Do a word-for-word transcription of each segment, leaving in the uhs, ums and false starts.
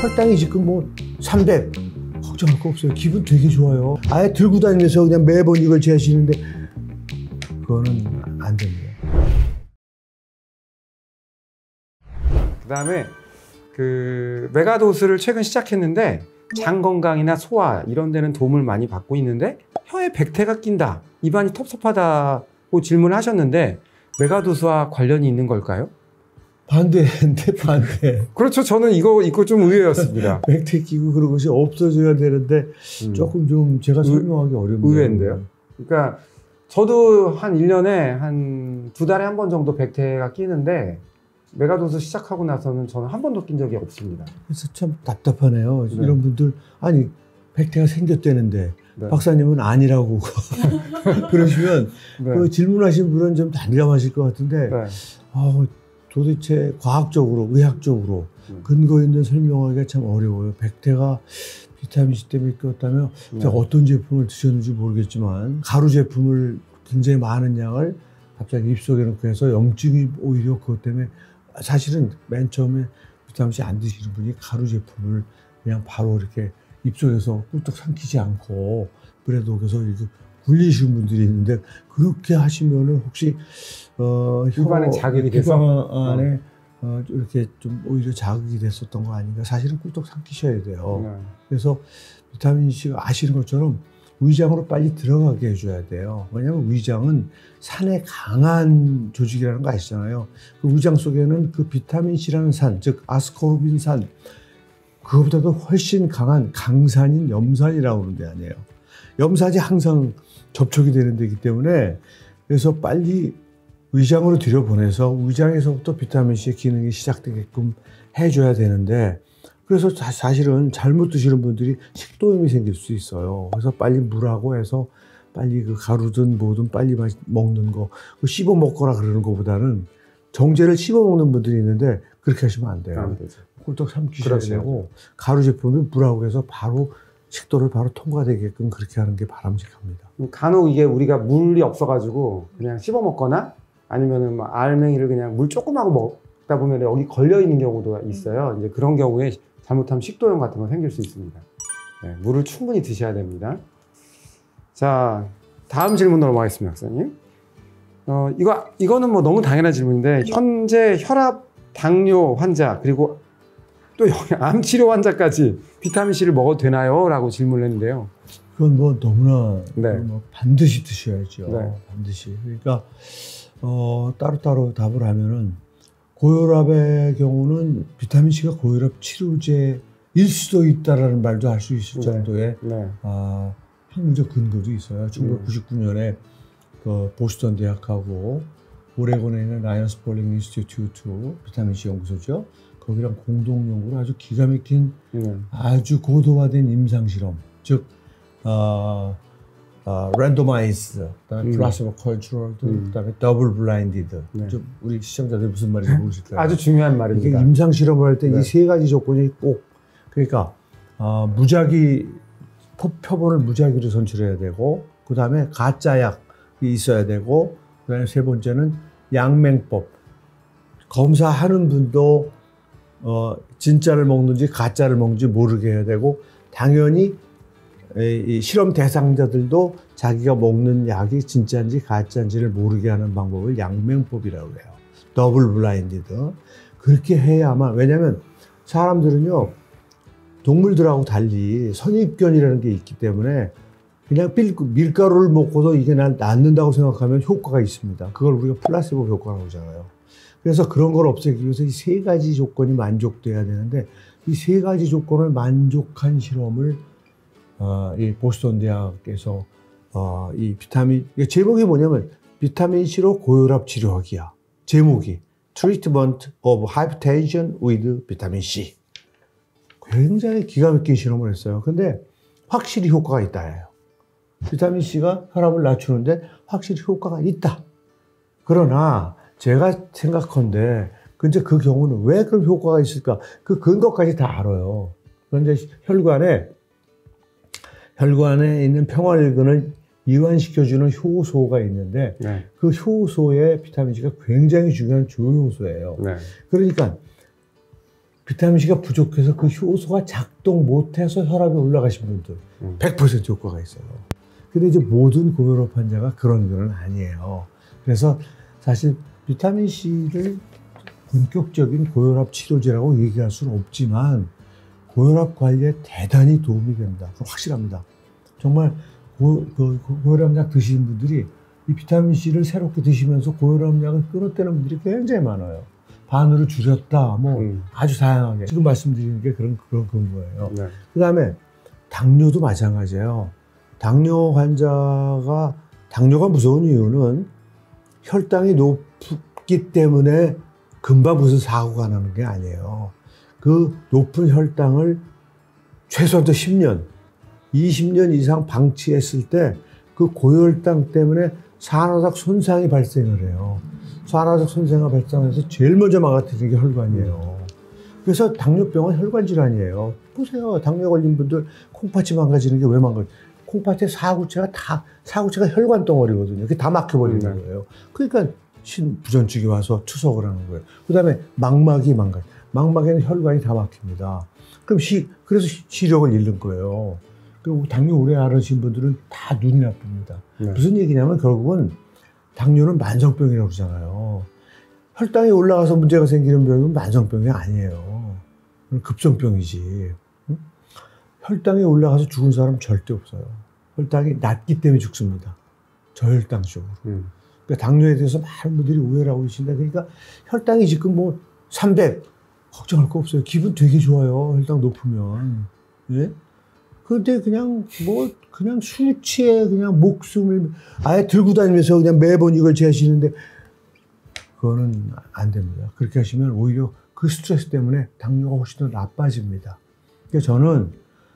혈당이 지금 뭐 삼백 걱정할 거 없어요. 기분 되게 좋아요. 아예 들고 다니면서 그냥 매번 이걸 재시는데 그거는 안 됩니다. 그 다음에 그 메가도스를 최근 시작했는데 장 건강이나 소화 이런 데는 도움을 많이 받고 있는데 혀에 백태가 낀다, 입안이 텁텁하다고 질문을 하셨는데 메가도스와 관련이 있는 걸까요? 반대인데 반대. 그렇죠. 저는 이거 이거 좀 의외였습니다. 백태 끼고 그런 것이 없어져야 되는데 음. 조금 좀 제가 설명하기 어렵네요. 의외인데요. 그러니까 저도 한 일 년에 한 두 달에 한 번 정도 백태가 끼는데 메가도스 시작하고 나서는 저는 한 번도 낀 적이 없습니다. 그래서 참 답답하네요. 네. 이런 분들 아니 백태가 생겼다는데 네. 박사님은 아니라고 그러시면 네. 그 질문하신 분은 좀 난감하실 것 같은데 네. 아, 도대체 과학적으로 의학적으로 네. 근거 있는 설명하기가 참 어려워요. 백태가 비타민C 때문에 꼈다면 네. 어떤 제품을 드셨는지 모르겠지만 가루 제품을 굉장히 많은 양을 갑자기 입속에 넣고 해서 염증이 오히려 그것 때문에 사실은 맨 처음에 비타민C 안 드시는 분이 가루 제품을 그냥 바로 이렇게 입속에서 꿀떡 삼키지 않고 물에 녹여서 이렇게 굴리시는 분들이 있는데 그렇게 하시면은 혹시 어, 혈관에 자극이 돼서 혈관 안에 어, 이렇게 좀 오히려 자극이 됐었던 거 아닌가? 사실은 꿀떡 삼키셔야 돼요. 네. 그래서 비타민C가 아시는 것처럼 위장으로 빨리 들어가게 해줘야 돼요. 왜냐하면 위장은 산에 강한 조직이라는 거 아시잖아요. 그 위장 속에는 그 비타민C라는 산, 즉 아스코르빈산, 그거보다도 훨씬 강한 강산인 염산이라고 하는 데 아니에요. 염산이 항상 접촉이 되는 데이기 때문에 그래서 빨리 위장으로 들여보내서 위장에서부터 비타민C의 기능이 시작되게끔 해줘야 되는데 그래서 사실은 잘못 드시는 분들이 식도염이 생길 수 있어요. 그래서 빨리 물하고 해서 빨리 그 가루든 뭐든 빨리 먹는 거, 씹어 먹거나 그러는 것보다는 정제를 씹어 먹는 분들이 있는데 그렇게 하시면 안 돼요. 안 되죠. 꿀떡 삼키셔야 되고 가루 제품은 물하고 해서 바로 식도를 바로 통과되게끔 그렇게 하는 게 바람직합니다. 간혹 이게 우리가 물이 없어가지고 그냥 씹어 먹거나 아니면은 막 알맹이를 그냥 물 조금 하고 먹다 보면 여기 걸려 있는 경우도 있어요. 이제 그런 경우에 잘못하면 식도염 같은 거 생길 수 있습니다. 네, 물을 충분히 드셔야 됩니다. 자, 다음 질문으로 넘어가겠습니다, 박사님. 어, 이거, 이거는 뭐 너무 당연한 질문인데, 현재 혈압, 당뇨 환자, 그리고 또 여기 암 치료 환자까지 비타민C를 먹어도 되나요? 라고 질문을 했는데요. 그건 뭐 너무나 네. 뭐 반드시 드셔야죠. 네. 반드시. 그러니까, 어, 따로따로 답을 하면은, 고혈압의 경우는 비타민C가 고혈압 치료제일 수도 있다라는 말도 할 수 있을 네. 정도의 네. 아, 학문적 근거도 있어요. 천구백구십구 년에 그 보스턴 대학하고 오레곤에 있는 라이언스 폴링 인스티튜트 비타민C 연구소죠. 거기랑 공동 연구로 아주 기가 막힌 네. 아주 고도화된 임상 실험, 즉 어, 어, 랜도마이즈, 그다음에 음. 플라시보 컨트롤드, 음. 그다음에 더블 블라인디드. 네. 좀 우리 시청자들 무슨 말인지 모르실 거예요. 아주 중요한 말입니다. 임상 실험을 할 때 이 세 네. 가지 조건이 꼭 그러니까 어, 무작위 표본을 무작위로 선출해야 되고, 그다음에 가짜 약이 있어야 되고, 그다음에 세 번째는 양맹법. 검사하는 분도 어, 진짜를 먹는지 가짜를 먹는지 모르게 해야 되고, 당연히 이 실험 대상자들도 자기가 먹는 약이 진짜인지 가짜인지를 모르게 하는 방법을 양맹법이라고 해요. 더블 블라인디드. 그렇게 해야만, 왜냐면 사람들은요, 동물들하고 달리 선입견이라는 게 있기 때문에 그냥 빌, 밀가루를 먹고도 이게 난 낫는다고 생각하면 효과가 있습니다. 그걸 우리가 플라시보 효과라고 하잖아요. 그래서 그런 걸 없애기 위해서 이 세 가지 조건이 만족돼야 되는데, 이 세 가지 조건을 만족한 실험을 어, 이 보스턴 대학에서 어, 이 비타민, 제목이 뭐냐면 비타민C로 고혈압 치료하기야. 제목이 Treatment of Hypertension with Vitamin C. 굉장히 기가 막힌 실험을 했어요. 근데 확실히 효과가 있다예요. 비타민C가 혈압을 낮추는데 확실히 효과가 있다. 그러나 제가 생각컨대 근데 그 경우는 왜 그런 효과가 있을까? 그 근거까지 다 알아요. 그런데 혈관에 혈관에 있는 평활근을 이완시켜주는 효소가 있는데 네. 그 효소에 비타민C가 굉장히 중요한 주요 요소예요. 네. 그러니까 비타민C가 부족해서 그 효소가 작동 못해서 혈압이 올라가신 분들 음. 백 퍼센트 효과가 있어요. 근데 이제 모든 고혈압 환자가 그런 건 아니에요. 그래서 사실 비타민C를 본격적인 고혈압 치료제라고 얘기할 수는 없지만 고혈압 관리에 대단히 도움이 됩니다. 그건 확실합니다. 정말 고, 그, 고혈압약 드시는 분들이 이 비타민C를 새롭게 드시면서 고혈압약을 끊었다는 분들이 굉장히 많아요. 반으로 줄였다, 뭐 음. 아주 다양하게. 지금 말씀드리는 게 그런, 그런, 그런 거예요. 네. 그 다음에 당뇨도 마찬가지예요. 당뇨 환자가, 당뇨가 무서운 이유는 혈당이 높기 때문에 금방 무슨 사고가 나는 게 아니에요. 그 높은 혈당을 최소한 십 년, 이십 년 이상 방치했을 때 그 고혈당 때문에 산화적 손상이 발생을 해요. 산화적 손상이 발생해서 제일 먼저 망가뜨리는 게 혈관이에요. 그래서 당뇨병은 혈관 질환이에요. 보세요. 당뇨 걸린 분들 콩팥이 망가지는 게 왜 망가져? 콩팥의 사구체가 다, 사구체가 혈관 덩어리거든요. 그게 다 막혀버리는 네. 거예요. 그러니까 신부전증이 와서 투석을 하는 거예요. 그 다음에 망막이 망가져. 망막에는 혈관이 다 막힙니다. 그럼 시, 그래서 시, 시력을 잃는 거예요. 그리고 당뇨 오래 앓으신 분들은 다 눈이 나쁩니다. 네. 무슨 얘기냐면 결국은 당뇨는 만성병이라고 그러잖아요. 혈당이 올라가서 문제가 생기는 병은 만성병이 아니에요. 급성병이지. 응? 혈당이 올라가서 죽은 사람 절대 없어요. 혈당이 낮기 때문에 죽습니다. 저혈당적으로. 음. 그러니까 당뇨에 대해서 많은 분들이 오해를 하고 계신다. 그러니까 혈당이 지금 뭐 삼백 걱정할 거 없어요. 기분 되게 좋아요. 혈당 높으면. 예? 그런데 그냥 뭐 그냥 수치에 그냥 목숨을 아예 들고 다니면서 그냥 매번 이걸 재시는데 그거는 안 됩니다. 그렇게 하시면 오히려 그 스트레스 때문에 당뇨가 훨씬 더 나빠집니다. 그러니까 저는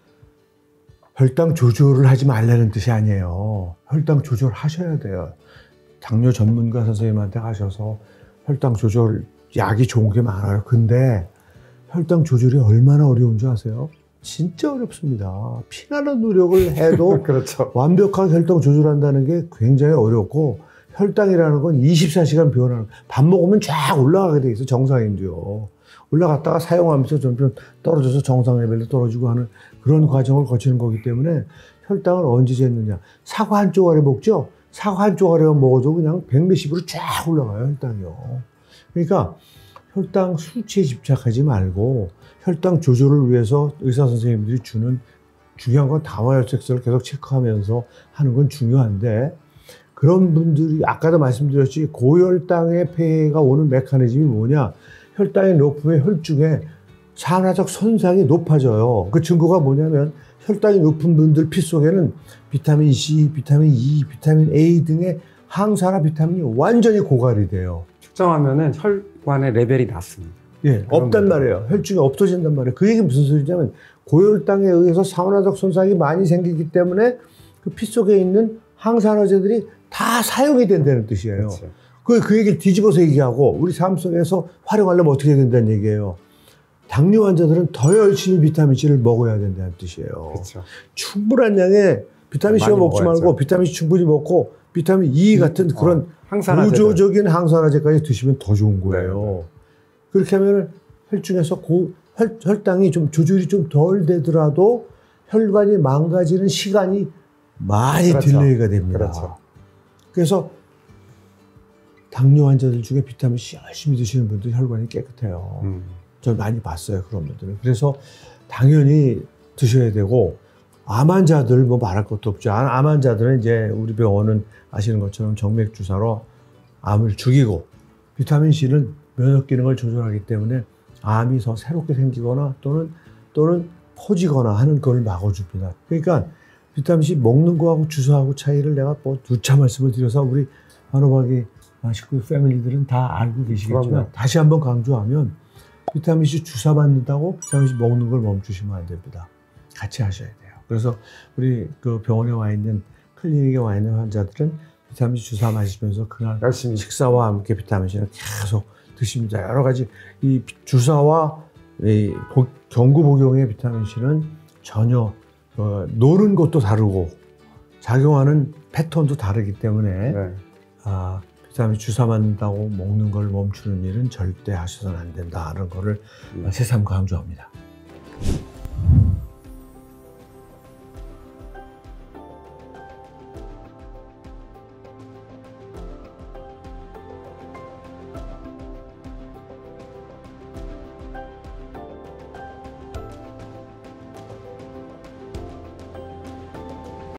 혈당 조절을 하지 말라는 뜻이 아니에요. 혈당 조절하셔야 돼요. 당뇨 전문가 선생님한테 가셔서 혈당 조절 약이 좋은 게 많아요. 근데 혈당 조절이 얼마나 어려운 줄 아세요? 진짜 어렵습니다. 피나는 노력을 해도 그렇죠. 완벽하게 혈당 조절한다는 게 굉장히 어렵고 혈당이라는 건 이십사 시간 변하는 밥 먹으면 쫙 올라가게 돼 있어. 정상인도요. 올라갔다가 사용하면서 점점 떨어져서 정상 레벨로 떨어지고 하는 그런 과정을 거치는 거기 때문에 혈당을 언제 쟀느냐. 사과 한 쪼가리 먹죠? 사과 한 쪼가리만 먹어도 그냥 백몇십으로 쫙 올라가요. 혈당이요. 그러니까 혈당 수치에 집착하지 말고 혈당 조절을 위해서 의사 선생님들이 주는 중요한 건 담화혈색소를 계속 체크하면서 하는 건 중요한데 그런 분들이 아까도 말씀드렸지 고혈당의 폐해가 오는 메커니즘이 뭐냐. 혈당이 높으면 혈중에 산화적 손상이 높아져요. 그 증거가 뭐냐면 혈당이 높은 분들 피 속에는 비타민 C, 비타민 E, 비타민 A 등의 항산화 비타민이 완전히 고갈이 돼요. 측정하면은 혈관의 레벨이 낮습니다. 예, 없단 말이에요. 혈중에 없어진단 말이에요. 그 얘기는 무슨 소리냐면 고혈당에 의해서 산화적 손상이 많이 생기기 때문에 그 피 속에 있는 항산화제들이 다 사용이 된다는 뜻이에요. 그렇죠. 그, 그 얘기를 뒤집어서 얘기하고 우리 삶 속에서 활용하려면 어떻게 된다는 얘기예요. 당뇨 환자들은 더 열심히 비타민C를 먹어야 된다는 뜻이에요. 그렇죠. 충분한 양의 비타민C만 먹지 먹어야죠. 말고 비타민C 충분히 먹고 비타민 E 같은 그런 어, 항산화제들. 구조적인 항산화제까지 드시면 더 좋은 거예요. 네, 네. 그렇게 하면 혈중에서 고, 혈, 혈당이 좀 조절이 좀 덜 되더라도 혈관이 망가지는 시간이 많이 그렇죠. 딜레이가 됩니다. 그렇죠. 그래서 당뇨 환자들 중에 비타민C 열심히 드시는 분들 혈관이 깨끗해요. 음. 저 많이 봤어요. 그런 분들은. 그래서 당연히 드셔야 되고 암 환자들 뭐 말할 것도 없죠. 암 환자들은 이제 우리 병원은 아시는 것처럼 정맥 주사로 암을 죽이고 비타민C는 면역 기능을 조절하기 때문에 암이 더 새롭게 생기거나 또는 또는 퍼지거나 하는 걸 막아줍니다. 그러니까 비타민C 먹는 거하고 주사하고 차이를 내가 뭐 누차 말씀을 드려서 우리 한호박이 식구 패밀리들은 다 알고 계시겠지만 그럼요. 다시 한번 강조하면 비타민C 주사 맞는다고 비타민C 먹는 걸 멈추시면 안 됩니다. 같이 하셔야 돼요. 그래서 우리 그 병원에 와 있는 클리닉에 와 있는 환자들은 비타민C 주사 마시면서 그날 열심히. 식사와 함께 비타민C를 계속 드십니다. 여러 가지 이 주사와 이 보, 경구 복용의 비타민C는 전혀 어, 노는 것도 다르고 작용하는 패턴도 다르기 때문에 네. 아, 그다음에 주사 맞는다고 먹는 걸 멈추는 일은 절대 하셔서는 안 된다는 거를 음. 새삼 강조합니다.